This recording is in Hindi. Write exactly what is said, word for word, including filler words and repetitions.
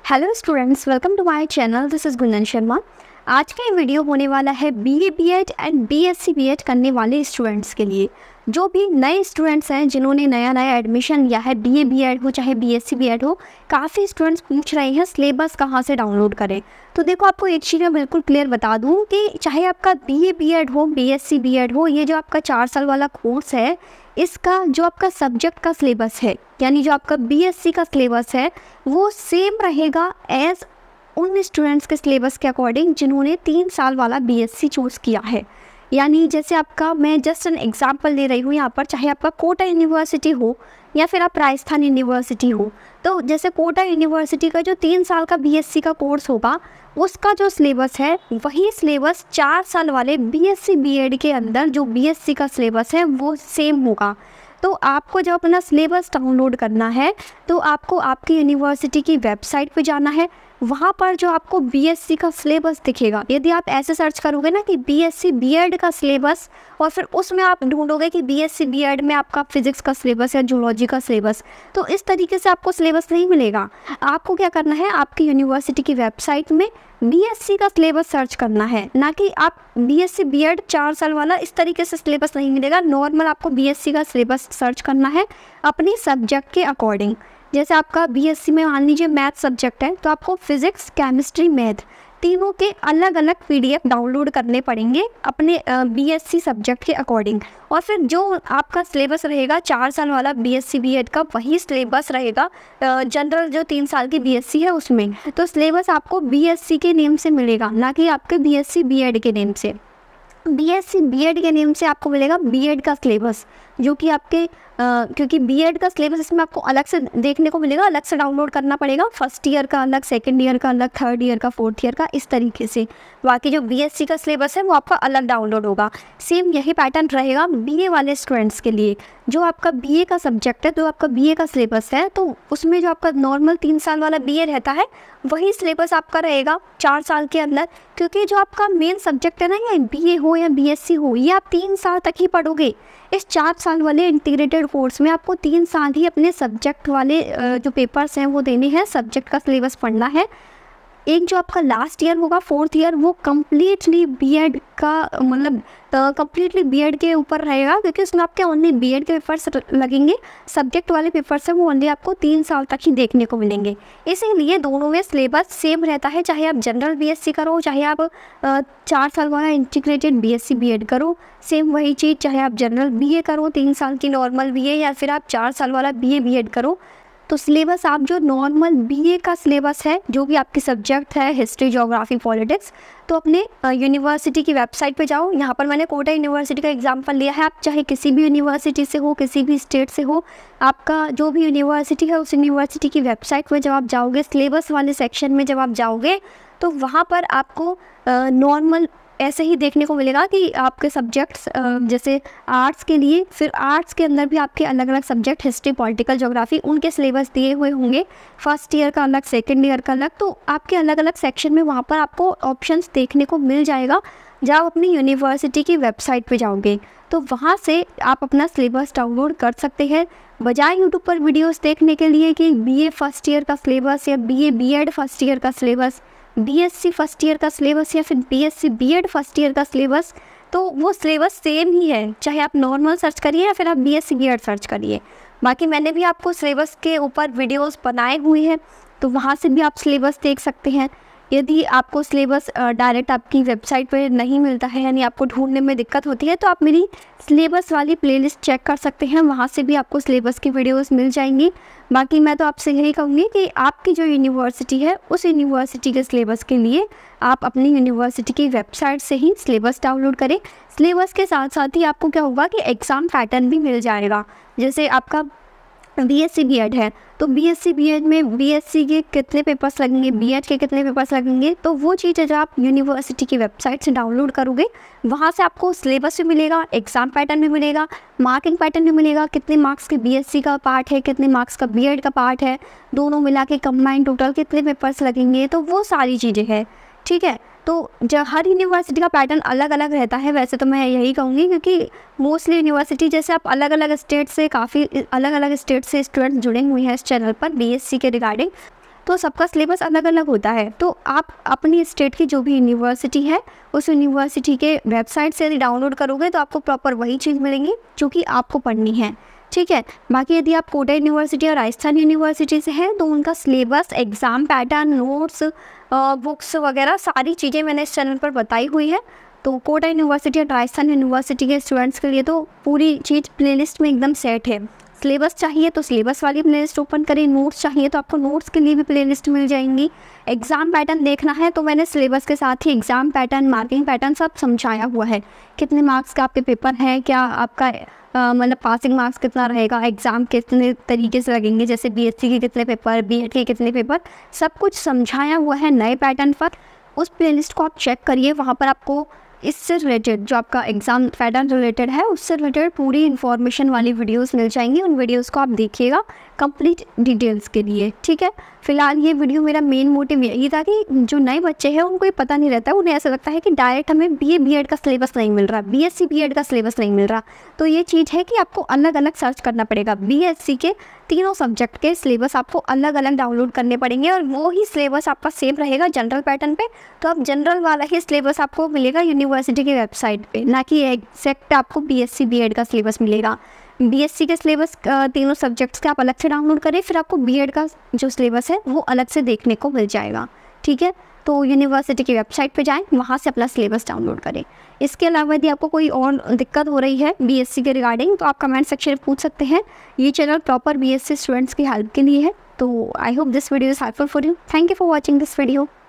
Hello students, welcome to my channel. This is Gunjan Sharma. आज का ये वीडियो होने वाला है BA BEd and BSc BEd करने वाले स्टूडेंट्स के लिए। जो भी नए स्टूडेंट्स हैं जिन्होंने नया नया एडमिशन लिया है, बीए बीएड हो चाहे बीएससी बीएड हो, काफ़ी स्टूडेंट्स पूछ रहे हैं सिलेबस कहाँ से डाउनलोड करें। तो देखो, आपको एक चीज़ मैं बिल्कुल क्लियर बता दूँ कि चाहे आपका बीए बीएड हो, बीएससी बीएड हो, ये जो आपका चार साल वाला कोर्स है, इसका जो आपका सब्जेक्ट का सिलेबस है, यानी जो आपका बीएससी का सिलेबस है, वो सेम रहेगा एज उन स्टूडेंट्स के सिलेबस के अकॉर्डिंग जिन्होंने तीन साल वाला बीएससी चूज़ किया है। यानी जैसे आपका, मैं जस्ट एन एग्जांपल ले रही हूँ यहाँ पर, चाहे आपका कोटा यूनिवर्सिटी हो या फिर आप राजस्थान यूनिवर्सिटी हो, तो जैसे कोटा यूनिवर्सिटी का जो तीन साल का बीएससी का कोर्स होगा, उसका जो सिलेबस है वही सिलेबस चार साल वाले बीएससी बीएड के अंदर जो बीएससी का सिलेबस है वो सेम होगा। तो आपको जब अपना सिलेबस डाउनलोड करना है तो आपको आपकी यूनिवर्सिटी की वेबसाइट पे जाना है। वहाँ पर जो आपको बीएससी का सिलेबस दिखेगा, यदि आप ऐसे सर्च करोगे ना कि बीएससी बीएड का सिलेबस, और फिर उसमें आप ढूंढोगे कि बीएससी बीएड में आपका फिजिक्स का सिलेबस या जूलॉजी का सिलेबस, तो इस तरीके से आपको सिलेबस नहीं मिलेगा। आपको क्या करना है, आपकी यूनिवर्सिटी की वेबसाइट में बीएससी का सिलेबस सर्च करना है, ना कि आप बीएससी बीएड चार साल वाला, इस तरीके से सिलेबस नहीं मिलेगा। नॉर्मल आपको बीएससी का सिलेबस सर्च करना है अपनी सब्जेक्ट के अकॉर्डिंग। जैसे आपका बीएससी में मान लीजिए मैथ सब्जेक्ट है, तो आपको फिजिक्स, केमिस्ट्री, मैथ तीनों के अलग अलग पीडीएफ डाउनलोड करने पड़ेंगे अपने बीएससी सब्जेक्ट के अकॉर्डिंग। और फिर जो आपका सिलेबस रहेगा चार साल वाला बीएससी बीएड का, वही सिलेबस रहेगा जनरल जो तीन साल की बीएससी है उसमें। तो सिलेबस आपको बीएससी के नेम से मिलेगा, ना कि आपके बीएससी बीएड के नेम से। बीएससी बीएड के नेम से आपको मिलेगा बीएड का सिलेबस, जो कि आपके आ, क्योंकि बीएड का सिलेबस इसमें आपको अलग से देखने को मिलेगा, अलग से डाउनलोड करना पड़ेगा। फर्स्ट ईयर का अलग, सेकंड ईयर का अलग, थर्ड ईयर का, फोर्थ ईयर का, इस तरीके से। बाकी जो बीएससी का सिलेबस है वो आपका अलग डाउनलोड होगा। सेम यही पैटर्न रहेगा बीए वाले स्टूडेंट्स के लिए। जो आपका बीए का सब्जेक्ट है, जो आपका बीए का सिलेबस है, तो उसमें जो आपका नॉर्मल तीन साल वाला बीए रहता है वही सिलेबस आपका रहेगा चार साल के अंदर। क्योंकि जो आपका मेन सब्जेक्ट है ना, ये बीए हो या बीएससी हो, ये आप तीन साल तक ही पढ़ोगे। इस चार साल वाले इंटीग्रेटेड कोर्स में आपको तीन साल ही अपने सब्जेक्ट वाले जो पेपर्स हैं वो देने हैं, सब्जेक्ट का सिलेबस पढ़ना है। एक जो आपका लास्ट ईयर होगा, फोर्थ ईयर, वो कम्प्लीटली बीएड का, मतलब कम्प्लीटली बीएड के ऊपर रहेगा, क्योंकि उसमें आपके ओनली बीएड के पेपर्स लगेंगे। सब्जेक्ट वाले पेपर्स हैं वो ओनली आपको तीन साल तक ही देखने को मिलेंगे। इसीलिए दोनों में सिलेबस सेम रहता है, चाहे आप जनरल बीएससी करो, चाहे आप चार साल वाला इंटीग्रेटेड बीएससी बीएड करो, सेम वही चीज़। चाहे आप जनरल बीए करो, तीन साल की नॉर्मल बीए, या फिर आप चार साल वाला बीए बीएड करो, तो सिलेबस आप जो नॉर्मल बीए का सिलेबस है, जो भी आपकी सब्जेक्ट है, हिस्ट्री, ज्योग्राफी, पॉलिटिक्स, तो अपने यूनिवर्सिटी की वेबसाइट पे जाओ। यहाँ पर मैंने कोटा यूनिवर्सिटी का एग्जांपल लिया है। आप चाहे किसी भी यूनिवर्सिटी से हो, किसी भी स्टेट से हो, आपका जो भी यूनिवर्सिटी है उस यूनिवर्सिटी की वेबसाइट में जब आप जाओगे, सिलेबस वाले सेक्शन में जब आप जाओगे, तो वहाँ पर आपको नॉर्मल ऐसे ही देखने को मिलेगा कि आपके सब्जेक्ट्स, जैसे आर्ट्स के लिए, फिर आर्ट्स के अंदर भी आपके अलग अलग सब्जेक्ट, हिस्ट्री, पॉलिटिकल, ज्योग्राफी, उनके सिलेबस दिए हुए होंगे। फर्स्ट ईयर का अलग, सेकंड ईयर का अलग, तो आपके अलग अलग सेक्शन में वहाँ पर आपको ऑप्शंस देखने को मिल जाएगा। जब आप अपनी यूनिवर्सिटी की वेबसाइट पे जाओगे तो वहाँ से आप अपना सिलेबस डाउनलोड कर सकते हैं, बजाय यूट्यूब पर वीडियोस देखने के लिए कि बीए फर्स्ट ईयर का सिलेबस या बीए बीएड फर्स्ट ईयर का सिलेबस, बीएससी फर्स्ट ईयर का सिलेबस, या फिर बीएससी बीएड फर्स्ट ईयर का सिलेबस। तो वो सिलेबस सेम ही है, चाहे आप नॉर्मल सर्च करिए या फिर आप बीएससी बीएड सर्च करिए। बाकी मैंने भी आपको सिलेबस के ऊपर वीडियोस बनाए हुए हैं, तो वहाँ से भी आप सिलेबस देख सकते हैं। यदि आपको सिलेबस डायरेक्ट आपकी वेबसाइट पर नहीं मिलता है, यानी आपको ढूंढने में दिक्कत होती है, तो आप मेरी सिलेबस वाली प्लेलिस्ट चेक कर सकते हैं, वहाँ से भी आपको सिलेबस की वीडियोस मिल जाएंगी। बाकी मैं तो आपसे यही कहूँगी कि आपकी जो यूनिवर्सिटी है, उस यूनिवर्सिटी के सिलेबस के लिए आप अपनी यूनिवर्सिटी की वेबसाइट से ही सिलेबस डाउनलोड करें। सिलेबस के साथ साथ ही आपको क्या होगा कि एग्ज़ाम पैटर्न भी मिल जाएगा। जैसे आपका बीएससी बीएड है, तो बीएससी बीएड में बीएससी के कितने पेपर्स लगेंगे, बीएड के कितने पेपर्स लगेंगे, तो वो चीज़ें जब आप यूनिवर्सिटी की वेबसाइट से डाउनलोड करोगे, वहाँ से आपको सिलेबस भी मिलेगा, एग्ज़ाम पैटर्न भी मिलेगा, मार्किंग पैटर्न भी मिलेगा, कितने मार्क्स के बीएससी का पार्ट है, कितने मार्क्स का बीएड का पार्ट है, दोनों मिला के कंबाइन टोटल कितने पेपर्स लगेंगे, तो वो सारी चीज़ें हैं। ठीक है, तो जब हर यूनिवर्सिटी का पैटर्न अलग अलग रहता है, वैसे तो मैं यही कहूँगी, क्योंकि मोस्टली यूनिवर्सिटी, जैसे आप अलग अलग स्टेट से, काफ़ी अलग अलग स्टेट से स्टूडेंट्स जुड़े हुए हैं इस चैनल पर बीएससी के रिगार्डिंग, तो सबका सिलेबस अलग अलग होता है। तो आप अपनी स्टेट की जो भी यूनिवर्सिटी है उस यूनिवर्सिटी के वेबसाइट से यदि डाउनलोड करोगे तो आपको प्रॉपर वही चीज़ मिलेंगी जो कि आपको पढ़नी है, ठीक है। बाकी यदि आप कोटा यूनिवर्सिटी और राजस्थान यूनिवर्सिटी से हैं तो उनका syllabus, exam pattern, notes, books वगैरह सारी चीज़ें मैंने इस चैनल पर बताई हुई है। तो कोटा यूनिवर्सिटी और राजस्थान यूनिवर्सिटी के स्टूडेंट्स के लिए तो पूरी चीज़ प्लेलिस्ट में एकदम सेट है। सिलेबस चाहिए तो सिलेबस वाली प्लेलिस्ट ओपन करें, नोट्स चाहिए तो आपको नोट्स के लिए भी प्लेलिस्ट मिल जाएंगी। एग्ज़ाम पैटर्न देखना है तो मैंने सिलेबस के साथ ही एग्ज़ाम पैटर्न, मार्किंग पैटर्न सब समझाया हुआ है। कितने मार्क्स का आपके पेपर है, क्या आपका मतलब पासिंग मार्क्स कितना रहेगा, एग्ज़ाम कितने तरीके से लगेंगे, जैसे बीएससी के कितने पेपर, बीएड के कितने पेपर, सब कुछ समझाया हुआ है नए पैटर्न पर। उस प्लेलिस्ट को आप चेक करिए, वहाँ पर आपको इससे रिलेटेड जो आपका एग्ज़ाम पैटर्न रिलेटेड है उससे रिलेटेड पूरी इन्फॉर्मेशन वाली वीडियोस मिल जाएंगी। उन वीडियोस को आप देखिएगा कंप्लीट डिटेल्स के लिए, ठीक है। फिलहाल ये वीडियो मेरा मेन मोटिव यही था कि जो नए बच्चे हैं उनको ये पता नहीं रहता, उन्हें ऐसा लगता है कि डायरेक्ट हमें बीए बीएड का सिलेबस नहीं मिल रहा, बीएससी बीएड का सिलेबस नहीं मिल रहा। तो ये चीज़ है कि आपको अलग अलग सर्च करना पड़ेगा। बीएससी के तीनों सब्जेक्ट के सिलेबस आपको अलग अलग डाउनलोड करने पड़ेंगे और वो ही सिलेबस आपका सेम रहेगा जनरल पैटर्न पे। तो अब जनरल वाला ही सिलेबस आपको मिलेगा यूनिवर्सिटी की वेबसाइट पे, ना कि एग्जैक्ट आपको बीएससी बीएड का सिलेबस मिलेगा। बीएससी के सिलेबस तीनों सब्जेक्ट्स के आप अलग से डाउनलोड करें, फिर आपको बीएड का जो सिलेबस है वो अलग से देखने को मिल जाएगा, ठीक है। तो यूनिवर्सिटी की वेबसाइट पे जाएं, वहाँ से अपना सिलेबस डाउनलोड करें। इसके अलावा यदि आपको कोई और दिक्कत हो रही है बीएससी के रिगार्डिंग तो आप कमेंट सेक्शन में पूछ सकते हैं। ये चैनल प्रॉपर बीएससी स्टूडेंट्स की हेल्प के लिए है। तो I hope this video is helpful for you. Thank you for watching this video.